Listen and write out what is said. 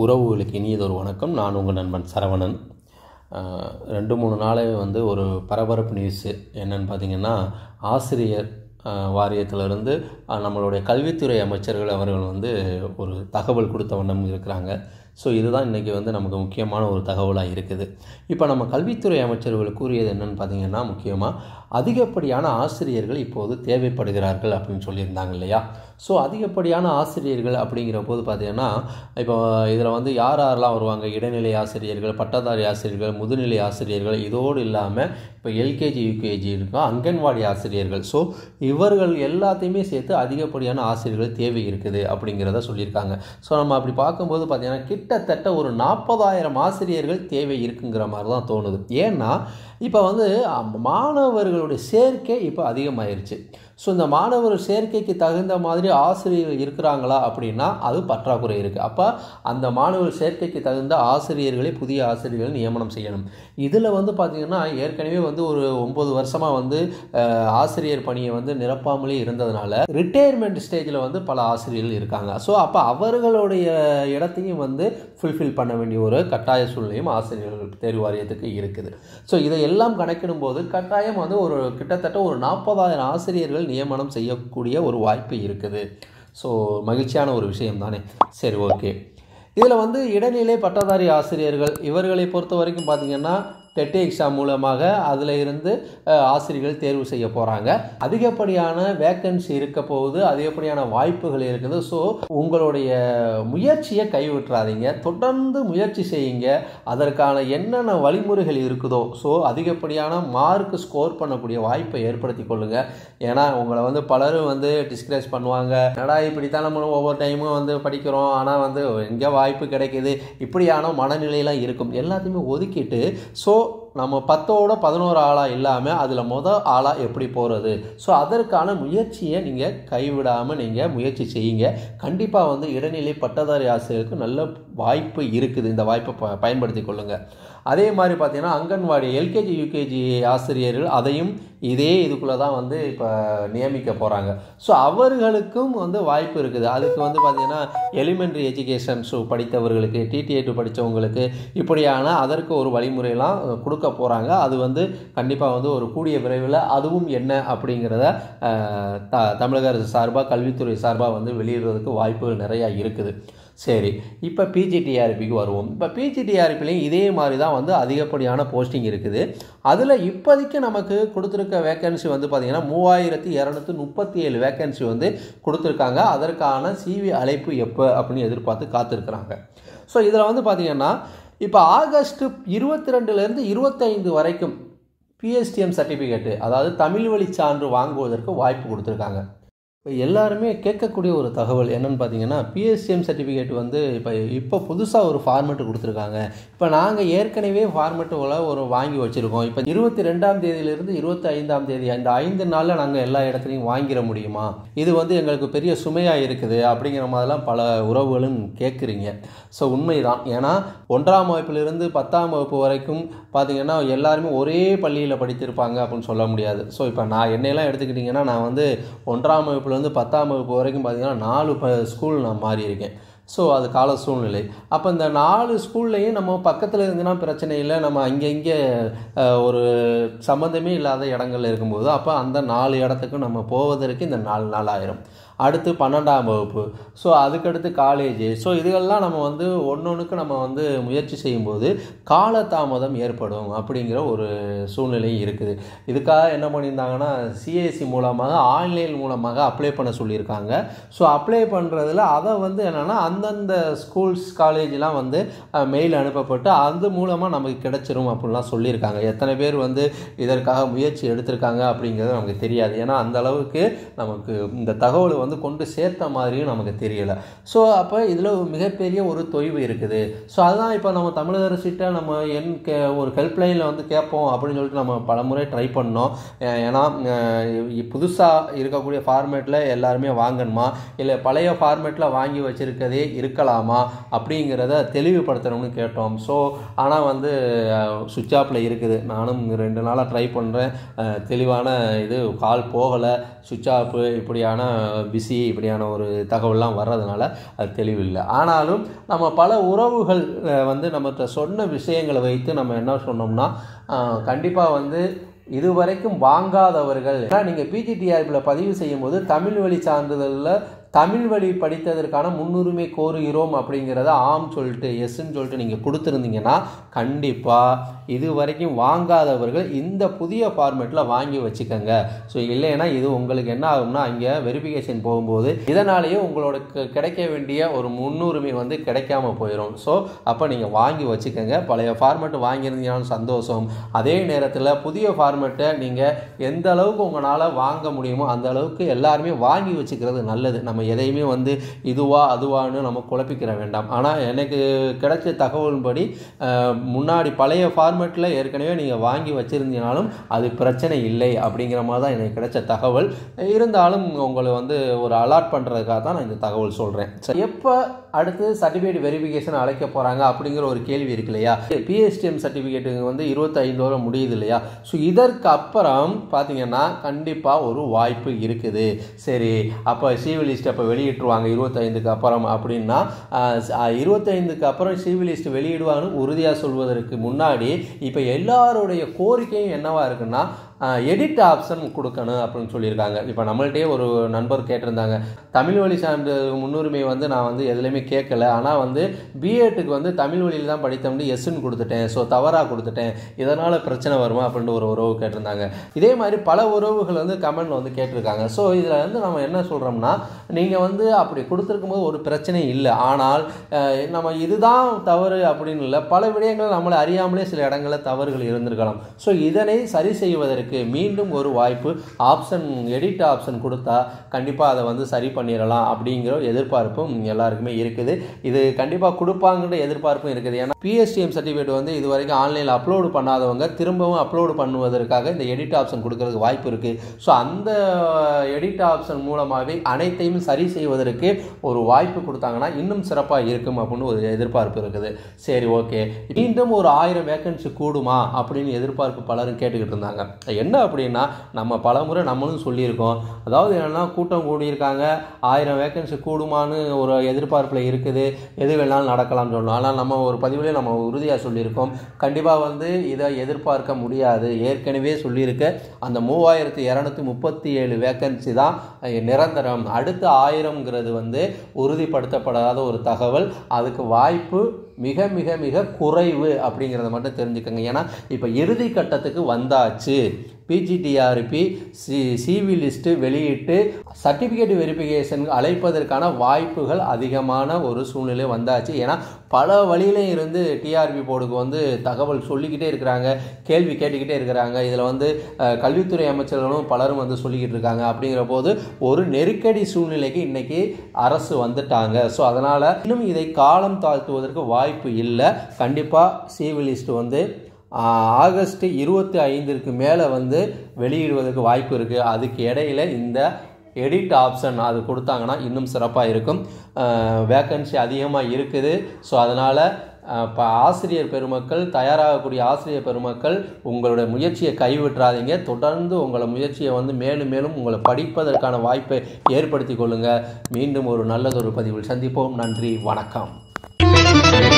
உறவுகளுக்கு இனியதொரு வணக்கம். நான் உங்கள் நண்பன் சரவணன். 2-3 நாளாகவே ஒரு பரபரப்பு நியூஸு என்னென்னு பார்த்திங்கன்னா, ஆசிரியர் வாரியத்திலிருந்து நம்மளுடைய கல்வித்துறை அமைச்சர்கள் அவர்கள் ஒரு தகவல் கொடுத்த வண்ணம் இருக்கிறாங்க. ஸோ இதுதான் இன்றைக்கி நமக்கு முக்கியமான ஒரு தகவலாக இருக்குது. இப்போ நம்ம கல்வித்துறை அமைச்சர்கள் கூறியது என்னென்னு பார்த்திங்கன்னா, முக்கியமாக அதிகப்படியான ஆசிரியர்கள் இப்போது தேவைப்படுகிறார்கள் அப்படின்னு சொல்லியிருந்தாங்க இல்லையா? ஸோ அதிகப்படியான ஆசிரியர்கள் அப்படிங்கிற போது பார்த்திங்கன்னா, இப்போ இதில் யாரெல்லாம் வருவாங்க? இடைநிலை ஆசிரியர்கள், பட்டதாரி ஆசிரியர்கள், முதுநிலை ஆசிரியர்கள், இதோடு இல்லாமல் இப்போ எல்கேஜி யூகேஜி இருக்கும், அங்கன்வாடி ஆசிரியர்கள். ஸோ இவர்கள் எல்லாத்தையுமே சேர்த்து அதிகப்படியான ஆசிரியர்கள் தேவை இருக்குது அப்படிங்கிறத சொல்லியிருக்காங்க. ஸோ நம்ம அப்படி பார்க்கும்போது பார்த்திங்கன்னா, கிட்டத்தட்ட ஒரு 40,000 ஆசிரியர்கள் தேவை இருக்குங்கிற மாதிரி தான் தோணுது. ஏன்னா இப்போ மாணவர்களுடைய சேர்க்கை இப்போ அதிகமாயிருச்சு. ஸோ இந்த மாணவர் சேர்க்கைக்கு தகுந்த மாதிரி ஆசிரியர்கள் இருக்கிறாங்களா அப்படின்னா அது பற்றாக்குறை இருக்குது. அப்போ அந்த மாணவர் சேர்க்கைக்கு தகுந்த ஆசிரியர்களை புதிய ஆசிரியர்கள் நியமனம் செய்யணும். இதில் பார்த்திங்கன்னா ஏற்கனவே ஒரு 9 வருஷமாக ஆசிரியர் பணியை நிரப்பாமலே இருந்ததுனால ரிட்டையர்மெண்ட் ஸ்டேஜில் பல ஆசிரியர்கள் இருக்காங்க. ஸோ அப்போ அவர்களுடைய இடத்தையும் ஃபுல்ஃபில் பண்ண வேண்டிய ஒரு கட்டாய சூழ்நிலையும் ஆசிரியர்கள் தேர்வு வாரியத்துக்கு இருக்குது. ஸோ இதையெல்லாம் கணக்கிடும் போது கட்டாயம் ஒரு கிட்டத்தட்ட ஒரு 40,000 ஆசிரியர்கள் நியமனம் செய்யக்கூடிய ஒரு வாய்ப்பு இருக்குது. ஸோ மகிழ்ச்சியான ஒரு விஷயம் தானே. சரி, ஓகே. இதில் இடைநிலை பட்டதாரி ஆசிரியர்கள் இவர்களை பொறுத்த வரைக்கும் பார்த்திங்கன்னா, டெட் எக்ஸாம் மூலமாக அதில் இருந்து ஆசிரியர்கள் தேர்வு செய்ய போகிறாங்க. அதிகப்படியான வேக்கன்சி இருக்க போகுது, அதிகப்படியான வாய்ப்புகள் இருக்குது. ஸோ உங்களுடைய முயற்சியை கைவிட்டுறாதீங்க, தொடர்ந்து முயற்சி செய்யுங்க. அதற்கான என்னென்ன வழிமுறைகள் இருக்குதோ, ஸோ அதிகப்படியான மார்க் ஸ்கோர் பண்ணக்கூடிய வாய்ப்பை ஏற்படுத்தி கொள்ளுங்கள். ஏன்னா உங்களை பலரும் டிஸ்கரேஜ் பண்ணுவாங்க. என்னடா இப்படித்தான் நம்ம ஒவ்வொரு டைமும் படிக்கிறோம், ஆனால் எங்கே வாய்ப்பு கிடைக்கிது, இப்படியான மனநிலையெல்லாம் இருக்கும். எல்லாத்தையுமே ஒதுக்கிட்டு ஸோ நம்ம 10ஓட 11 ஆளாக இல்லாமல் அதில் ஆளாக எப்படி போகிறது, ஸோ அதற்கான முயற்சியை நீங்கள் கைவிடாமல் நீங்கள் முயற்சி செய்யுங்க. கண்டிப்பாக இடைநிலை பட்டதாரி ஆசிரியருக்கு நல்ல வாய்ப்பு இருக்குது. இந்த வாய்ப்பை பயன்படுத்தி கொள்ளுங்கள். அதே மாதிரி பார்த்திங்கன்னா, அங்கன்வாடி எல்கேஜி யூகேஜி ஆசிரியர்கள் அதையும் இதே இதுக்குள்ளே தான் இப்போ நியமிக்க போகிறாங்க. ஸோ அவர்களுக்கும் வாய்ப்பு இருக்குது. அதுக்கு பார்த்திங்கன்னா எலிமெண்ட்ரி எஜுகேஷன் படித்தவர்களுக்கு, டிடிஏ படித்தவங்களுக்கு இப்படியான அதற்கு ஒரு வழிமுறையெல்லாம் கொடுக்க போகிறாங்க. அது கண்டிப்பாக ஒரு கூடிய விரைவில் அதுவும் என்ன அப்படிங்கிறத தமிழக அரசு சார்பாக, கல்வித்துறை சார்பாக வெளியிடுறதுக்கு வாய்ப்புகள் நிறையா இருக்குது. சரி, இப்போ பிஜிடிஆர்பிக்கு வருவோம். இப்போ பிஜிடிஆர்பிலையும் இதே மாதிரி தான் அதிகப்படியான போஸ்டிங் இருக்குது. அதில் இப்போதைக்கு நமக்கு கொடுத்துருக்க வேக்கன்சி பார்த்திங்கன்னா 3237 வேக்கன்சி கொடுத்துருக்காங்க. அதற்கான சிவி அழைப்பு எப்போ அப்படின்னு எதிர்பார்த்து காத்திருக்கிறாங்க. ஸோ இதில் பார்த்திங்கன்னா, இப்போ ஆகஸ்ட் 22லேருந்து 25 வரைக்கும் பிஎஸ்டிஎம் சர்டிஃபிகேட்டு, அதாவது தமிழ் வழி சான்று வாங்குவதற்கு வாய்ப்பு கொடுத்துருக்காங்க. இப்போ எல்லாருமே கேட்கக்கூடிய ஒரு தகவல் என்னென்னு பார்த்தீங்கன்னா, பிஎஸ்டிஎம் சர்டிஃபிகேட் இப்போ புதுசாக ஒரு ஃபார்மெட்டு கொடுத்துருக்காங்க. இப்போ நாங்கள் ஏற்கனவே ஃபார்மெட்டுகளை வாங்கி வச்சுருக்கோம். இப்போ 22ஆம் தேதியிலிருந்து 25ஆம் தேதி அந்த 5 நாளில் நாங்கள் எல்லா இடத்துலையும் வாங்கிட முடியுமா? இது எங்களுக்கு பெரிய சுமையாக இருக்குது அப்படிங்கிற மாதிரிலாம் பல உறவுகளும் கேட்குறீங்க. ஸோ உண்மைதான். ஏன்னா 1ஆம் வகுப்பிலிருந்து 10ஆம் வகுப்பு வரைக்கும் பார்த்திங்கன்னா எல்லாருமே ஒரே பள்ளியில் படித்திருப்பாங்க அப்படின்னு சொல்ல முடியாது. ஸோ இப்போ என்னையெல்லாம் எடுத்துக்கிட்டிங்கன்னா, நான் 1ஆம் வகுப்புலேருந்து 10ஆம் வகுப்பு வரைக்கும் பார்த்திங்கன்னா 4 ஸ்கூல் நான் மாறி இருக்கேன். ஸோ அது கால சூழ்நிலை. அப்போ இந்த 4 ஸ்கூல்லையும் நம்ம பக்கத்தில் இருந்துன்னா பிரச்சனை இல்லை, நம்ம இங்கே ஒரு சம்மந்தமே இல்லாத இடங்கள்ல இருக்கும்போது அப்போ அந்த 4 இடத்துக்கும் நம்ம போவதற்கு இந்த 4 நாள் ஆயிரும். அடுத்து 12ஆம் வகுப்பு, ஸோ அதுக்கடுத்து காலேஜு. ஸோ இதுகள்லாம் நம்ம ஒன்றொன்றுக்கு நம்ம முயற்சி செய்யும்போது காலதாமதம் ஏற்படும் அப்படிங்கிற ஒரு சூழ்நிலை இருக்குது. இதுக்காக என்ன பண்ணியிருந்தாங்கன்னா, சிஎஸ்சி மூலமாக ஆன்லைன் மூலமாக அப்ளை பண்ண சொல்லியிருக்காங்க. ஸோ அப்ளை பண்ணுறதுல அதை என்னென்னா அந்தந்த ஸ்கூல்ஸ் காலேஜெலாம் மெயில் அனுப்பப்பட்டு அது மூலமாக நமக்கு கிடச்சிரும் அப்படின்லாம் சொல்லியிருக்காங்க. எத்தனை பேர் இதற்காக முயற்சி எடுத்திருக்காங்க அப்படிங்கிறது நமக்கு தெரியாது. ஏன்னா அந்த அளவுக்கு நமக்கு இந்த தகவல் கொண்டு சேர்த்த மாதிரியும் நமக்கு தெரியலை. ஸோ அப்போ இதில் மிகப்பெரிய ஒரு தொய்வு இருக்குது. ஸோ அதுதான் இப்போ நம்ம தமிழக அரசிட்ட நம்ம ஒரு ஹெல்ப்லைனில் கேட்போம் அப்படின்னு சொல்லிட்டு நம்ம பல முறை ட்ரை பண்ணோம். ஏன்னா புதுசாக இருக்கக்கூடிய ஃபார்மேட்டில் எல்லாருமே வாங்கணுமா, இல்லை பழைய ஃபார்மேட்டில் வாங்கி வச்சுருக்கதே இருக்கலாமா அப்படிங்கிறத தெளிவுபடுத்தணும்னு கேட்டோம். ஸோ ஆனால் சுவிட்ச் ஆஃபில் இருக்குது. நானும் 2 நாளாக ட்ரை பண்ணுறேன், தெளிவான இது கால் போகலை, சுவிட்ச் ஆஃப் இப்படியான பிஸி இப்படியான ஒரு தகவல்லாம் வர்றதுனால அது தெளிவில்லை. ஆனாலும் நம்ம பல உறவுகள் வந்து நம்மகிட்ட சொன்ன விஷயங்களை வைத்து நம்ம என்ன சொன்னோம்னா, கண்டிப்பாக வந்து இதுவரைக்கும் வாங்காதவர்கள், நீங்கள் பிஜிடிஆர்பியில் பதிவு செய்யும் போது தமிழ் வழி சான்றிதழில் தமிழ் வழி படித்ததற்கான முன்னுரிமை கோருகிறோம் அப்படிங்கிறத ஆம் சொல்லிட்டு எஸ்ன்னு சொல்லிட்டு நீங்கள் கொடுத்துருந்தீங்கன்னா கண்டிப்பாக இது வரைக்கும் வாங்காதவர்கள் இந்த புதிய ஃபார்மேட்டில் வாங்கி வச்சுக்கோங்க. ஸோ இல்லைன்னா இது உங்களுக்கு என்ன ஆகும்னா, இங்கே வெரிஃபிகேஷன் போகும்போது இதனாலேயே உங்களோட கிடைக்க வேண்டிய ஒரு முன்னுரிமை வந்து கிடைக்காம போயிடும். ஸோ அப்போ நீங்கள் வாங்கி வச்சுக்கோங்க. பழைய ஃபார்மேட் வாங்கியிருந்தீங்கன்னு சந்தோஷம். அதே நேரத்தில் புதிய ஃபார்மேட்டை நீங்கள் எந்த அளவுக்கு உங்களால் வாங்க முடியுமோ அந்த அளவுக்கு எல்லாருமே வாங்கி வச்சுக்கிறது நல்லது. நம்ம எதையுமே வந்து இதுவா அதுவான்னு நம்ம குழப்பிக்கிற வேண்டாம். ஆனால் எனக்கு கிடைச்ச தகவலின்படி முன்னாடி பழைய ஃபார்மேட்டில் ஏற்கனவே நீங்கள் வாங்கி வச்சுருந்தீங்கனாலும் அது பிரச்சனை இல்லை அப்படிங்கிற மாதிரி தான் எனக்கு கிடைச்ச தகவல். இருந்தாலும் உங்களை வந்து ஒரு அலாட் பண்ணுறதுக்காக தான் நான் இந்த தகவல் சொல்கிறேன். எப்போ அடுத்து சர்டிஃபிகேட் வெரிஃபிகேஷன் அழைக்க போகிறாங்க அப்படிங்கிற ஒரு கேள்வி இருக்கு இல்லையா? பிஎஸ்டிஎம் சர்டிஃபிகேட்டுங்க வந்து 25 முடியுது இல்லையா? ஸோ இதற்கு அப்புறம் பார்த்தீங்கன்னா கண்டிப்பாக ஒரு வாய்ப்பு இருக்குது. சரி, அப்போ சிவி லிஸ்ட் அப்போ வெளியிட்டுருவாங்க 25க்கு அப்புறம் அப்படின்னா, 25க்கு அப்புறம் சிவி லிஸ்ட் வெளியிடுவாங்கன்னு உறுதியாக சொல்வதற்கு முன்னாடி இப்போ எல்லாருடைய கோரிக்கையும் என்னவா இருக்குன்னா, எடிட் ஆப்ஷன் கொடுக்கணும் அப்படின்னு சொல்லியிருக்காங்க. இப்போ நம்மள்கிட்டயே ஒரு நண்பர் கேட்டிருந்தாங்க, தமிழ் வழி சான்று முன்னுரிமை வந்து நான் வந்து எதுலையுமே கேட்கல, ஆனால் வந்து பிஎட்டுக்கு வந்து தமிழ் வழியில் தான் படித்தோம்னு எஸ்ன்னு கொடுத்துட்டேன், ஸோ தவறாக கொடுத்துட்டேன், இதனால் பிரச்சனை வருமா அப்படின்ட்டு ஒரு உறவு கேட்டிருந்தாங்க. இதே மாதிரி பல உறவுகள் வந்து கமெண்டில் வந்து கேட்டிருக்காங்க. ஸோ இதில் வந்து நம்ம என்ன சொல்கிறோம்னா, நீங்கள் வந்து அப்படி கொடுத்துருக்கும் போது ஒரு பிரச்சனை இல்லை. ஆனால் நம்ம இதுதான் தவறு அப்படின்னு இல்லை, பல விடயங்கள் நம்மளை அறியாமலே சில இடங்களில் தவறுகள் இருந்திருக்கலாம். ஸோ இதனை சரி செய்வதற்கு மீண்டும் ஒரு வாய்ப்பு ஆப்ஷன் எடிட் ஆப்ஷன் கொடுத்தா கண்டிப்பாக அதை வந்து சரி பண்ணிடலாம் அப்படிங்கிற எதிர்பார்ப்பும் எல்லாருக்குமே இருக்குது. இது கண்டிப்பாக கொடுப்பாங்கன்ற எதிர்பார்ப்பும் இருக்குது. ஏன்னா பிஎஸ்டிஎம் சர்டிஃபிகேட் வந்து இது வரைக்கும் ஆன்லைனில் அப்லோடு பண்ணாதவங்க திரும்பவும் அப்லோடு பண்ணுவதற்காக இந்த எடிட் ஆப்ஷன் கொடுக்கறதுக்கு வாய்ப்பு இருக்குது. ஸோ அந்த எடிட் ஆப்ஷன் மூலமாகவே அனைத்தையும் சரி செய்வதற்கு ஒரு வாய்ப்பு கொடுத்தாங்கன்னா இன்னும் சிறப்பாக இருக்கும் அப்படின்னு ஒரு எதிர்பார்ப்பு இருக்குது. சரி, ஓகே, மீண்டும் ஒரு 1000 வேக்கன்சி கூடுமா அப்படின்னு எதிர்பார்ப்பு பலரும் கேட்டுக்கிட்டு இருந்தாங்க. என்ன அப்படின்னா, நம்ம பல முறை நம்மளும் சொல்லியிருக்கோம், அதாவது என்னென்னா கூட்டம் கூடியிருக்காங்க, 1000 வேக்கன்சி கூடுமான்னு ஒரு எதிர்பார்ப்பில் இருக்குது, எது வேணாலும் நடக்கலாம்னு சொல்லணும். ஆனால் நம்ம ஒரு பதிவுலேயே நம்ம உறுதியாக சொல்லியிருக்கோம், கண்டிப்பாக வந்து இதை எதிர்பார்க்க முடியாது. ஏற்கனவே சொல்லியிருக்க அந்த 3237 வேக்கன்சி தான் நிரந்தரம். அடுத்து 1000ங்கிறது வந்து உறுதிப்படுத்தப்படாத ஒரு தகவல். அதுக்கு வாய்ப்பு மிக மிக மிக குறைவு அப்படிங்கிறத மட்டும் தெரிஞ்சுக்கோங்க. ஏன்னா இப்போ இறுதி கட்டத்துக்கு வந்தாச்சு. பிஜிடிஆர்பி சிவி லிஸ்ட்டு வெளியிட்டு சர்டிஃபிகேட் வெரிஃபிகேஷன் அழைப்பதற்கான வாய்ப்புகள் அதிகமான ஒரு சூழ்நிலை வந்தாச்சு. ஏன்னா பல வழியிலே இருந்து டிஆர்பி போர்டுக்கு வந்து தகவல் சொல்லிக்கிட்டே இருக்கிறாங்க, கேள்வி கேட்டுக்கிட்டே இருக்கிறாங்க. இதில் வந்து கல்வித்துறை அமைச்சர்களும் பலரும் வந்து சொல்லிக்கிட்டு இருக்காங்க. அப்படிங்கிற போது ஒரு நெருக்கடி சூழ்நிலைக்கு இன்றைக்கி அரசு வந்துட்டாங்க. ஸோ அதனால் இன்னும் இதை காலம் தாழ்த்துவதற்கு வாய்ப்பு இல்லை. கண்டிப்பாக சிவி லிஸ்ட்டு வந்து ஆகஸ்ட் 25க்கு மேலே வந்து வெளியிடுவதற்கு வாய்ப்பு இருக்குது. அதுக்கு இடையில் இந்த எடிட் ஆப்ஷன் அது கொடுத்தாங்கன்னா இன்னும் சிறப்பாக இருக்கும். வேக்கன்சி அதிகமாக இருக்குது. ஸோ அதனால் இப்போ ஆசிரியர் பெருமக்கள், தயாராகக்கூடிய ஆசிரியர் பெருமக்கள் உங்களுடைய முயற்சியை கைவிட்டுறாதீங்க. தொடர்ந்து உங்களை முயற்சியை வந்து மேலும் மேலும் உங்களை படிப்பதற்கான வாய்ப்பை ஏற்படுத்தி கொள்ளுங்கள். மீண்டும் ஒரு நல்லதொரு பதிவில் சந்திப்போம். நன்றி, வணக்கம்.